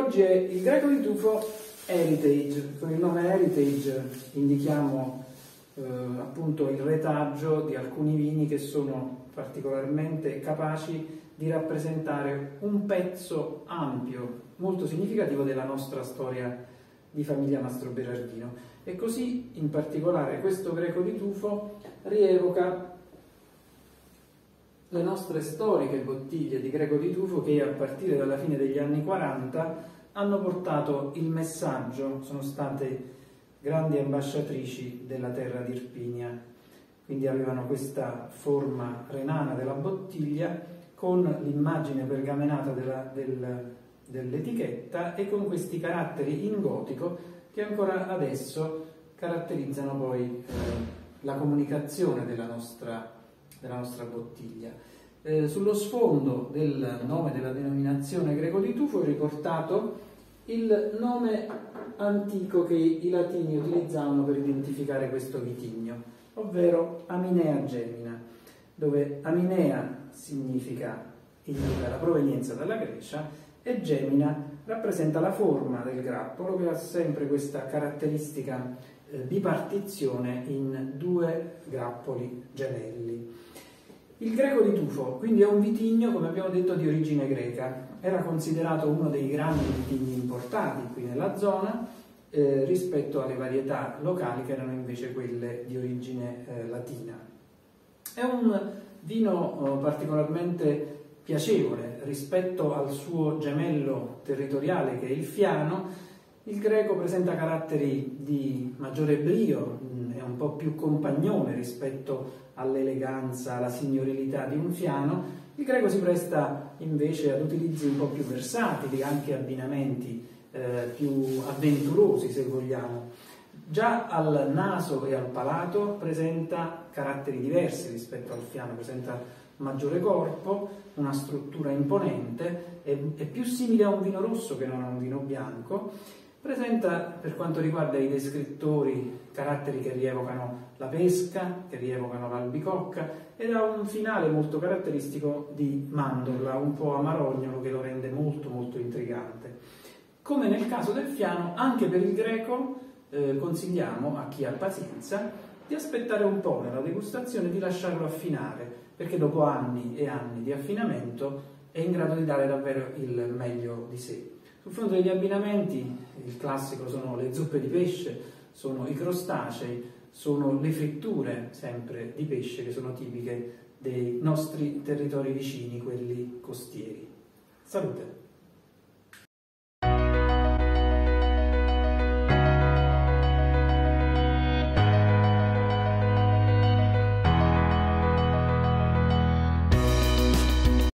oggi è il greco di tufo Heritage. Con il nome Heritage indichiamo appunto il retaggio di alcuni vini che sono particolarmente capaci di rappresentare un pezzo ampio, molto significativo della nostra storia di famiglia Mastro Berardino. E così in particolare questo greco di tufo rievoca le nostre storiche bottiglie di greco di tufo che a partire dalla fine degli anni 40 hanno portato il messaggio, sono state grandi ambasciatrici della terra di Irpinia, quindi avevano questa forma renana della bottiglia con l'immagine pergamenata dell'etichetta e con questi caratteri in gotico che ancora adesso caratterizzano poi la comunicazione della nostra bottiglia. Sullo sfondo del nome della denominazione greco di tufo è riportato il nome antico che i latini utilizzavano per identificare questo vitigno, ovvero Aminea Gemina, dove Aminea indica la provenienza dalla Grecia e Gemina rappresenta la forma del grappolo che ha sempre questa caratteristica bipartizione in due grappoli gemelli. Il greco di tufo quindi è un vitigno, come abbiamo detto, di origine greca. Era considerato uno dei grandi vitigni importati qui nella zona rispetto alle varietà locali che erano invece quelle di origine latina. È un vino particolarmente piacevole rispetto al suo gemello territoriale che è il Fiano. Il greco presenta caratteri di maggiore brio, è un po' più compagnone rispetto all'eleganza, alla signorilità di un Fiano. Il greco si presta invece ad utilizzi un po' più versatili, anche abbinamenti più avventurosi se vogliamo. Già al naso e al palato presenta caratteri diversi rispetto al Fiano, presenta maggiore corpo, una struttura imponente, è più simile a un vino rosso che non a un vino bianco. Presenta, per quanto riguarda i descrittori, caratteri che rievocano la pesca, che rievocano l'albicocca, ed ha un finale molto caratteristico di mandorla, un po' amarognolo, che lo rende molto molto intrigante. Come nel caso del Fiano, anche per il greco consigliamo a chi ha pazienza di aspettare un po' nella degustazione, di lasciarlo affinare, perché dopo anni e anni di affinamento è in grado di dare davvero il meglio di sé. Sul fronte degli abbinamenti, il classico sono le zuppe di pesce, sono i crostacei, sono le fritture sempre di pesce che sono tipiche dei nostri territori vicini, quelli costieri. Salute!